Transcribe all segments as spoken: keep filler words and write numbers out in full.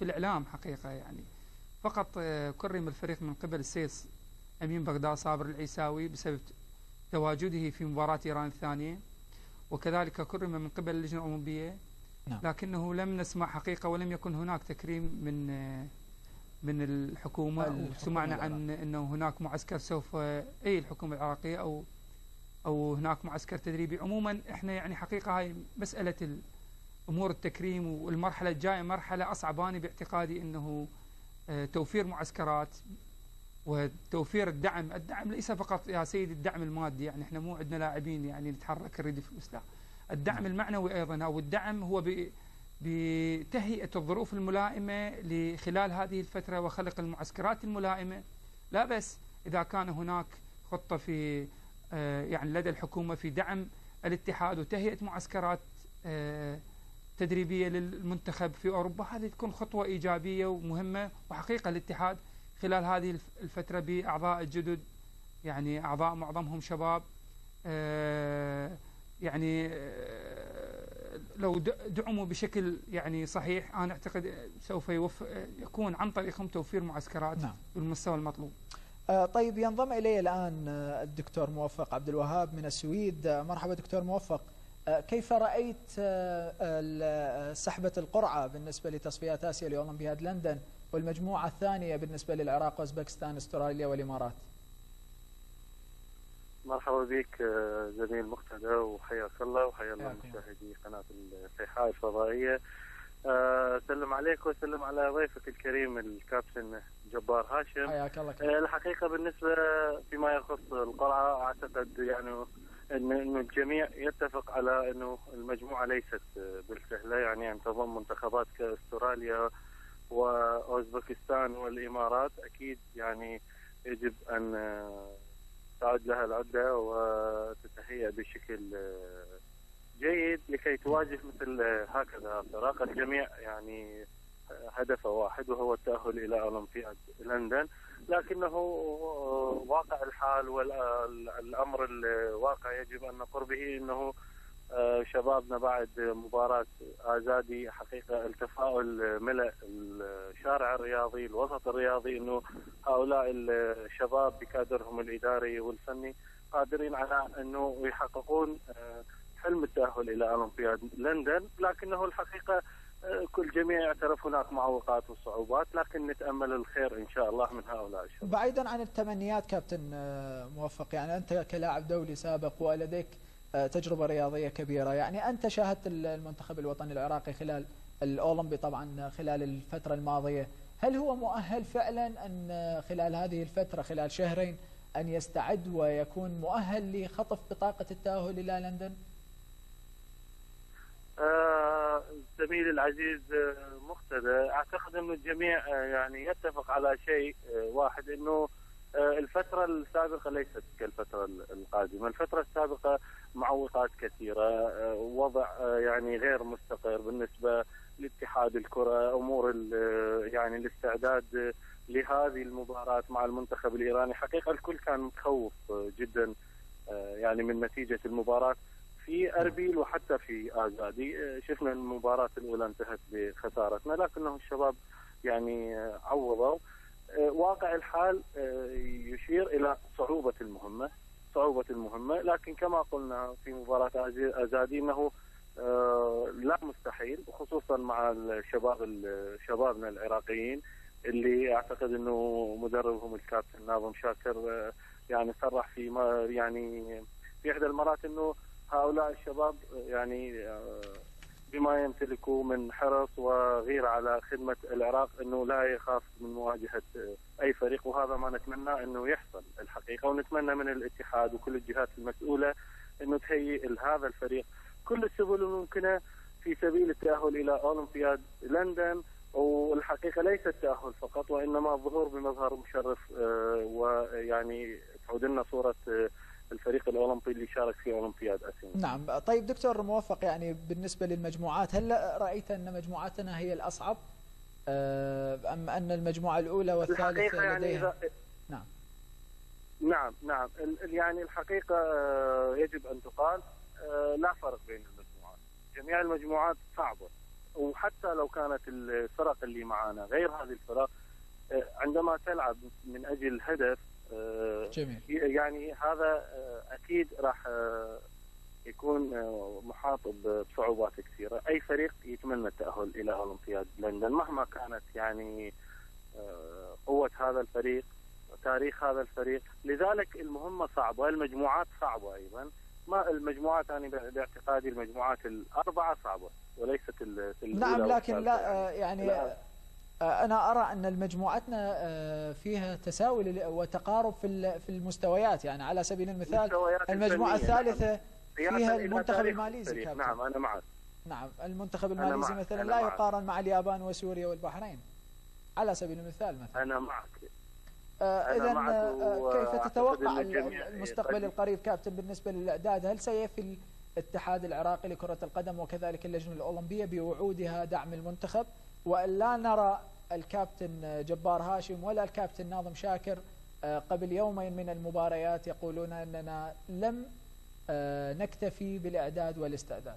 في الإعلام حقيقة. يعني فقط كرم الفريق من قبل السيد أمين بغداد صابر العيساوي بسبب تواجده في مباراة إيران الثانية، وكذلك كرم من قبل اللجنة الأولمبية. نعم. لكنه لم نسمع حقيقة ولم يكن هناك تكريم من من الحكومة، وسمعنا عن أنه هناك معسكر سوف أي الحكومة العراقية أو أو هناك معسكر تدريبي. عموما إحنا يعني حقيقة هاي مسألة أمور التكريم والمرحلة الجاية مرحلة أصعب. أنا باعتقادي أنه توفير معسكرات وتوفير الدعم. الدعم ليس فقط يا سيدي الدعم المادي، يعني احنا مو عندنا لاعبين يعني نتحرك نريد فلوس، لا، الدعم المعنوي أيضا، أو الدعم هو بتهيئة الظروف الملائمة لخلال هذه الفترة وخلق المعسكرات الملائمة. لا بس إذا كان هناك خطة في يعني لدى الحكومة في دعم الاتحاد وتهيئة معسكرات تدريبية للمنتخب في أوروبا، هذه تكون خطوة إيجابية ومهمة. وحقيقة الاتحاد خلال هذه الفترة بأعضاء الجدد، يعني أعضاء معظمهم شباب، يعني لو دعموا بشكل يعني صحيح أنا أعتقد سوف يكون عن طريقهم توفير معسكرات نعم. بالمستوى المطلوب. طيب ينضم إلي الآن الدكتور موفق عبد الوهاب من السويد. مرحبا دكتور موفق، كيف رأيت سحبة القرعة بالنسبة لتصفيات آسيا لأولمبياد لندن والمجموعة الثانية بالنسبة للعراق وأوزبكستان استراليا والإمارات؟ مرحبا بك زميل مقتدى، وحياك الله وحيا الله مشاهدي قناة الصيحاء الفضائية. سلم عليك وسلم على ضيفك الكريم الكابتن جبار هاشم. حياك الله. الحقيقة بالنسبة فيما يخص القرعة أعتقد يعني أن الجميع يتفق على أنه المجموعة ليست بالسهلة، يعني أن تضم منتخبات كأستراليا وأوزبكستان والإمارات أكيد يعني يجب أن تعد لها العدة وتتهيأ بشكل جيد لكي تواجه مثل هكذا فرق. الجميع يعني هدف واحد وهو التأهل إلى أولمبياد لندن، لكنه واقع الحال والأمر الواقع يجب أن نقر به أنه شبابنا بعد مباراة آزادي حقيقة التفاؤل ملأ الشارع الرياضي الوسط الرياضي، أنه هؤلاء الشباب بكادرهم الإداري والفني قادرين على أنه يحققون حلم التأهل إلى أولمبياد لندن. لكنه الحقيقة كل جميع يعترف هناك معوقات وصعوبات، لكن نتأمل الخير إن شاء الله من هؤلاء الشباب. بعيدا عن التمنيات كابتن موفق، يعني أنت كلاعب دولي سابق ولديك تجربة رياضية كبيرة، يعني أنت شاهدت المنتخب الوطني العراقي خلال الأولمبي طبعا خلال الفترة الماضية، هل هو مؤهل فعلا أن خلال هذه الفترة خلال شهرين أن يستعد ويكون مؤهل لخطف بطاقة التأهل إلى لندن؟ آه زميلي العزيز مقتدى، أعتقد أن الجميع يعني يتفق على شيء واحد، أنه الفترة السابقة ليست كالفترة القادمة. الفترة السابقة معوقات كثيرة، وضع يعني غير مستقر بالنسبة لاتحاد الكرة، أمور يعني الاستعداد لهذه المباراة مع المنتخب الإيراني. حقيقة الكل كان متخوف جدا يعني من نتيجة المباراة في أربيل وحتى في آزادي. شفنا المباراة الأولى انتهت بخسارتنا، لكنه الشباب يعني عوضوا. واقع الحال يشير إلى صعوبة المهمة صعوبة المهمة لكن كما قلنا في مباراة آزادي أنه لا مستحيل، وخصوصا مع الشباب شبابنا العراقيين اللي أعتقد أنه مدربهم الكابتن ناظم شاكر يعني صرح في ما يعني في إحدى المرات أنه هؤلاء الشباب يعني بما يمتلكوا من حرص وغيرة على خدمة العراق أنه لا يخاف من مواجهة أي فريق، وهذا ما نتمنى أنه يحصل الحقيقة. ونتمنى من الاتحاد وكل الجهات المسؤولة أنه تهيئ هذا الفريق كل السبل الممكنة في سبيل التأهل إلى أولمبياد لندن. والحقيقة ليس التأهل فقط، وإنما الظهور بمظهر مشرف ويعني تعود لنا صورة الفريق الأولمبي اللي شارك في أولمبياد آسيا. نعم. طيب دكتور موفق، يعني بالنسبة للمجموعات هل رأيت أن مجموعتنا هي الأصعب أم أن المجموعة الأولى والثالثة يعني لديها؟ نعم نعم نعم يعني الحقيقة يجب أن تقال لا فرق بين المجموعات، جميع المجموعات صعبة وحتى لو كانت الفرق اللي معانا غير هذه الفرق، عندما تلعب من اجل هدف جميل. يعني هذا اكيد راح يكون محاط بصعوبات كثيره. اي فريق يتمنى التاهل الى اولمبياد لندن مهما كانت يعني قوه هذا الفريق، تاريخ هذا الفريق. لذلك المهمه صعبه، المجموعات صعبه ايضا. ما المجموعات انا يعني باعتقادي المجموعات الاربعه صعبه وليست ال نعم، لكن لا يعني لا. أنا أرى أن مجموعتنا فيها تساوي وتقارب في في المستويات. يعني على سبيل المثال المجموعة الثالثة فيها المنتخب الماليزي. نعم أنا معك. نعم المنتخب الماليزي مثلا لا يقارن مع اليابان وسوريا والبحرين على سبيل المثال مثلا. أنا معك. إذا كيف تتوقع المستقبل القريب كابتن بالنسبة للإعداد؟ هل سيفي الاتحاد العراقي لكرة القدم وكذلك اللجنة الأولمبية بوعودها دعم المنتخب، وأن لا نرى الكابتن جبار هاشم ولا الكابتن ناظم شاكر قبل يومين من المباريات يقولون أننا لم نكتفي بالإعداد والاستعداد؟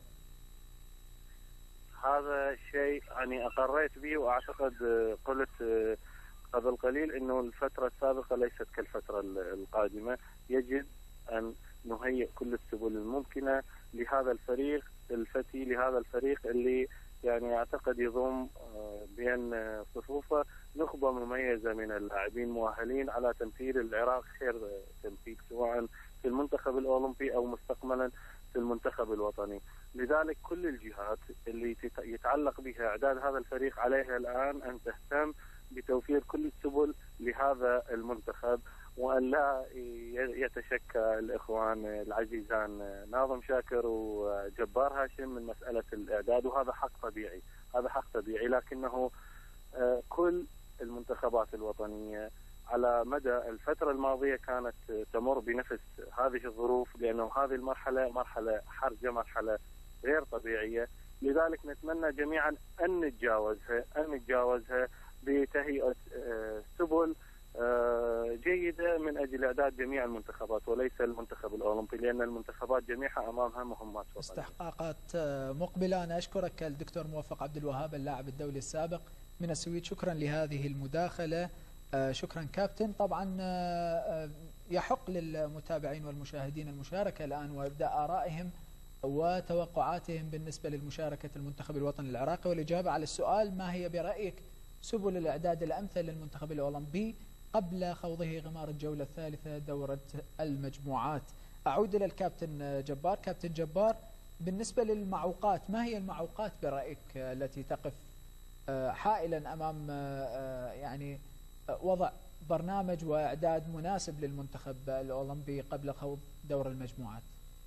هذا الشيء يعني أقريت به، وأعتقد قلت قبل قليل أنه الفترة السابقة ليست كالفترة القادمة. يجب أن نهيئ كل السبل الممكنة لهذا الفريق الفتي، لهذا الفريق اللي يعني أعتقد يضم بين صفوفه نخبة مميزة من اللاعبين مؤهلين على تمثيل العراق خير تمثيل، سواء في المنتخب الأولمبي أو مستقبلا في المنتخب الوطني. لذلك كل الجهات اللي يتعلق بها إعداد هذا الفريق عليها الآن أن تهتم بتوفير كل السبل لهذا المنتخب، وأن لا يتشكى الإخوان العزيزان ناظم شاكر وجبار هاشم من مسألة الإعداد. وهذا حق طبيعي، هذا حق طبيعي، لكنه كل المنتخبات الوطنية على مدى الفترة الماضية كانت تمر بنفس هذه الظروف، لأنه هذه المرحلة مرحلة حرجة، مرحلة غير طبيعية. لذلك نتمنى جميعا أن نتجاوزها أن نتجاوزها بتهيئة سبل جيدة من أجل إعداد جميع المنتخبات وليس المنتخب الأولمبي، لأن المنتخبات جميعها أمامها مهمات وطنية. استحقاقات مقبلة. أنا أشكرك الدكتور موفق عبد الوهاب اللاعب الدولي السابق من السويد، شكرا لهذه المداخلة. شكرا كابتن. طبعا يحق للمتابعين والمشاهدين المشاركة الآن وإبداء آرائهم وتوقعاتهم بالنسبة للمشاركة المنتخب الوطني العراقي والإجابة على السؤال: ما هي برأيك سبل الإعداد الأمثل للمنتخب الأولمبي قبل خوضه غمار الجولة الثالثة دورة المجموعات؟ أعود إلى الكابتن جبار. كابتن جبار، بالنسبة للمعوقات، ما هي المعوقات برأيك التي تقف حائلا أمام يعني وضع برنامج وإعداد مناسب للمنتخب الأولمبي قبل خوض دور المجموعات؟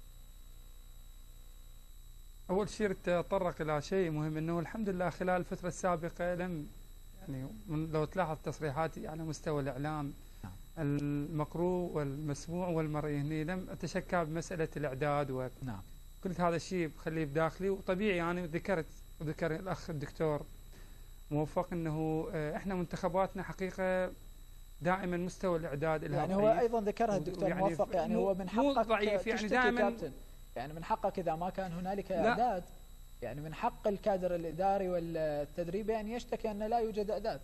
أول شيء تطرق إلى شيء مهم، أنه الحمد لله خلال الفترة السابقة لم يعني لو تلاحظ تصريحاتي على مستوى الإعلام المقروء والمسموع والمرئي هني لم أتشكى بمسألة الإعداد، وقلت هذا الشيء بخليه بداخلي. وطبيعي أنا يعني ذكرت وذكر الأخ الدكتور موفق أنه إحنا منتخباتنا حقيقة دائما مستوى الإعداد لها يعني هو أيضا ذكرها الدكتور يعني موفق، يعني هو من حقك ضعيف يعني دائما كابتن، يعني من حقك إذا ما كان هنالك إعداد، يعني من حق الكادر الإداري والتدريبي أن يشتكي أن لا يوجد إعداد.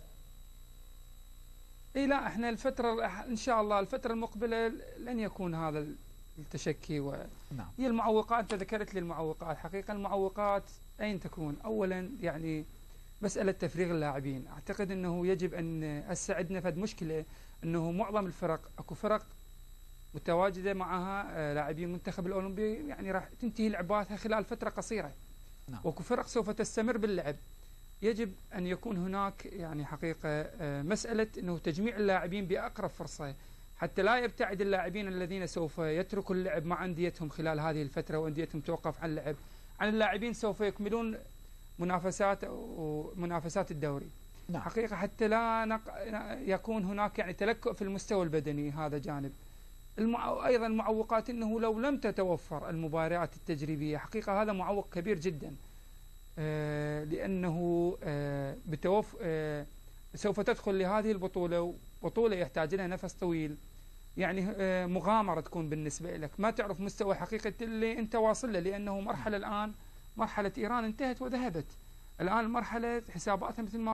إيه لا، احنا الفترة إن شاء الله الفترة المقبلة لن يكون هذا التشكي و نعم. هي المعوقات، أنت ذكرت لي المعوقات، حقيقة المعوقات أين تكون؟ أولا يعني مسألة تفريغ اللاعبين. أعتقد أنه يجب أن هسه عندنا فد مشكلة، أنه معظم الفرق أكو فرق متواجدة معها لاعبين المنتخب الأولمبي يعني راح تنتهي لعباتها خلال فترة قصيرة. نعم. وكو فرق سوف تستمر باللعب. يجب أن يكون هناك يعني حقيقة مسألة أنه تجميع اللاعبين بأقرب فرصة حتى لا يبتعد اللاعبين الذين سوف يتركوا اللعب مع أنديتهم خلال هذه الفترة وأنديتهم توقف عن اللعب عن اللاعبين سوف يكملون منافسات ومنافسات الدوري. نعم. حقيقة حتى لا نق... يكون هناك يعني تلكؤ في المستوى البدني، هذا جانب. المع... أيضا المعوقات أنه لو لم تتوفر المباريات التجريبية، حقيقة هذا معوق كبير جدا. آه لأنه آه بتوف آه سوف تدخل لهذه البطولة، بطولة يحتاج لها نفس طويل، يعني آه مغامرة تكون بالنسبة لك، ما تعرف مستوى حقيقة اللي أنت واصل له، لأنه مرحلة الآن مرحلة إيران انتهت وذهبت. الآن المرحلة حساباتها مثل ما